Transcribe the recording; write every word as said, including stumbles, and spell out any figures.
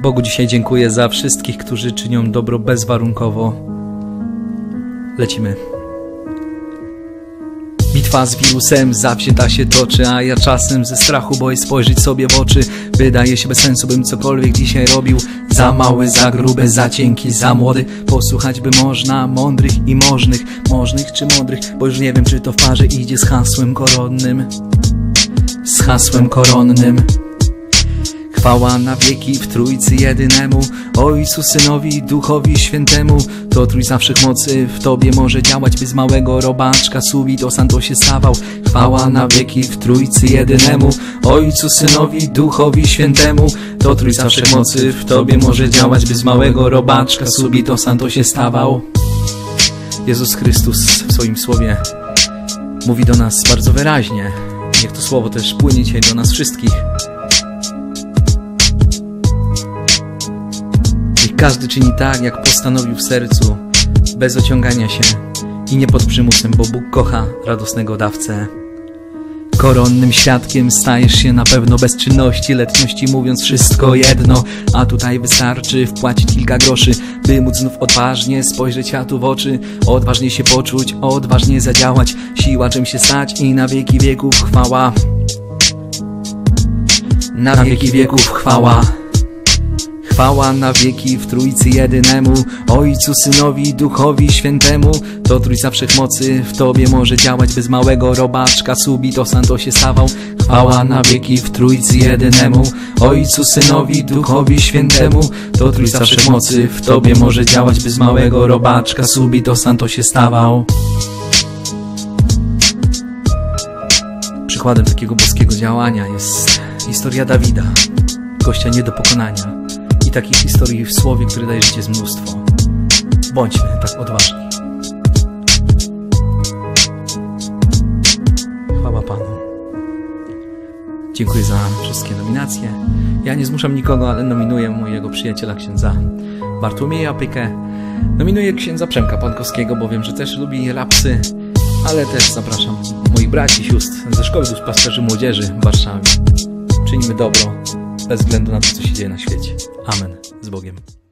Bogu dzisiaj dziękuję za wszystkich, którzy czynią dobro bezwarunkowo. Lecimy. Bitwa z wirusem zawzięta się toczy, a ja czasem ze strachu boję spojrzeć sobie w oczy. Wydaje się bez sensu, bym cokolwiek dzisiaj robił. Za mały, za gruby, za cienki, za młody. Posłuchać by można mądrych i możnych, możnych czy mądrych, bo już nie wiem, czy to w parze idzie z hasłem koronnym. Z hasłem koronnym. Chwała na wieki w Trójcy jedynemu, Ojcu, Synowi, Duchowi Świętemu. To Trójca Wszechmocy w Tobie może działać, by z małego robaczka subito santo się stawał. Chwała na wieki w Trójcy jedynemu, Ojcu, Synowi, Duchowi Świętemu. To Trójca Wszechmocy w Tobie może działać, by z małego robaczka subito santo się stawał. Jezus Chrystus w swoim słowie mówi do nas bardzo wyraźnie. Niech to słowo też płynie dzisiaj do nas wszystkich. Niech każdy czyni tak, jak postanowił w sercu, bez ociągania się i nie pod przymusem, bo Bóg kocha radosnego dawcę. Koronnym świadkiem stajesz się na pewno bez czynności, letniości, mówiąc wszystko jedno. A tutaj wystarczy wpłacić kilka groszy, by móc znów odważnie spojrzeć światu w oczy. Odważnie się poczuć, odważnie zadziałać. Siła czym się stać i na wieki wieków chwała. Na wieki wieków chwała. Chwała na wieki w Trójcy jedynemu, Ojcu, Synowi, Duchowi Świętemu. To Trójca Wszechmocy w Tobie może działać, bez małego robaczka subito santo się stawał. Chwała na wieki w Trójcy jedynemu, Ojcu, Synowi, Duchowi Świętemu. To Trójca Wszechmocy w Tobie może działać, bez małego robaczka subito santo się stawał. Przykładem takiego boskiego działania jest historia Dawida, gościa nie do pokonania. I takich historii w słowie, które daje życie, jest mnóstwo. Bądźmy tak odważni. Chwała Panu. Dziękuję za wszystkie nominacje. Ja nie zmuszam nikogo, ale nominuję mojego przyjaciela księdza Bartłomieja Pykę. Nominuję księdza Przemka Pankowskiego, bo wiem, że też lubi rapsy. Ale też zapraszam moich braci i sióstr ze Szkoły Duszpasterzy Młodzieży w Warszawie. Czynimy dobro bez względu na to, co się dzieje na świecie. Amen. Z Bogiem.